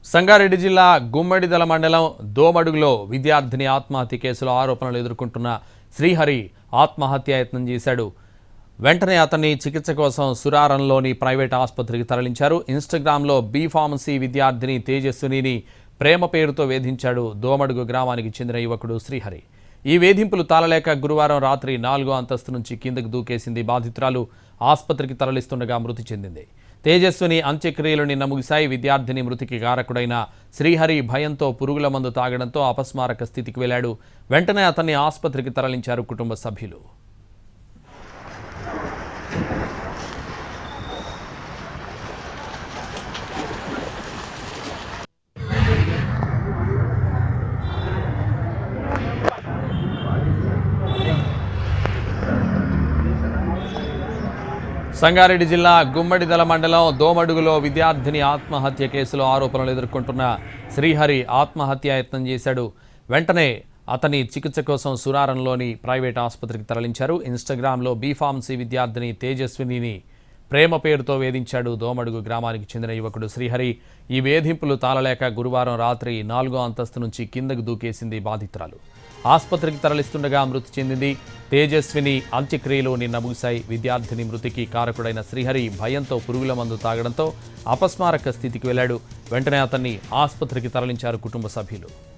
సంగారెడ్డి జిల్లా గుమ్మడిదల మండలం దోమడుగులో విద్యార్థిని ఆత్మహత్య కేసులో ఆరోపణలు ఎదుర్కొంటున్న శ్రీహరి ఆత్మహత్యాయత్నం చేశాడు. వెంటనే అతన్ని చికిత్స కోసం సురారంలోని ప్రైవేట్ ఆసుపత్రికి తరలించారు. ఇన్‌స్టాగ్రామ్‌లో బి ఫార్మసీ విద్యార్థిని తేజస్వినిని ప్రేమ పేరుతో వేధించాడు దోమడుగు గ్రామానికి చెందిన యువకుడు శ్రీహరి. ఈ వేధింపులు తాళలేక గురువారం రాత్రి 4వ అంతస్తు నుంచి కిందకు దూకేసింది బాధితురాలు. ఆసుపత్రికి తరలిస్తుండగా మృతి చెందింది. తేజస్విని అంత్యక్రియలు నిన్న ముగిశాయి. విద్యార్థిని మృతికి కారకుడైన శ్రీహరి భయంతో పురుగుల మందు తాగడంతో అపస్మారక స్థితికి వెళ్లాడు. వెంటనే అతన్ని ఆసుపత్రికి తరలించారు కుటుంబ సభ్యులు. సంగారెడ్డి జిల్లా గుమ్మడిదల మండలం దోమడుగులో విద్యార్థిని ఆత్మహత్య కేసులో ఆరోపణలు ఎదుర్కొంటున్న శ్రీహరి ఆత్మహత్యాయత్నం చేశాడు. వెంటనే అతని చికిత్స కోసం సురారంలోని ప్రైవేట్ ఆసుపత్రికి తరలించారు. ఇన్‌స్టాగ్రామ్‌లో బి ఫార్మసీ విద్యార్థిని తేజస్వినిని ప్రేమ పేరుతో వేధించాడు దోమడుగు గ్రామానికి చెందిన యువకుడు శ్రీహరి. ఈ వేధింపులు తాళలేక గురువారం రాత్రి 4వ అంతస్తు నుంచి కిందకు దూకేసింది బాధితురాలు. ఆసుపత్రికి తరలిస్తుండగా మృతి చెందింది. తేజస్విని అంత్యక్రియలు నిన్న ముగిశాయి. విద్యార్థిని మృతికి కారకుడైన శ్రీహరి భయంతో పురుగుల మందు తాగడంతో అపస్మారక స్థితికి వెళ్లాడు. వెంటనే అతన్ని ఆసుపత్రికి తరలించారు కుటుంబ సభ్యులు.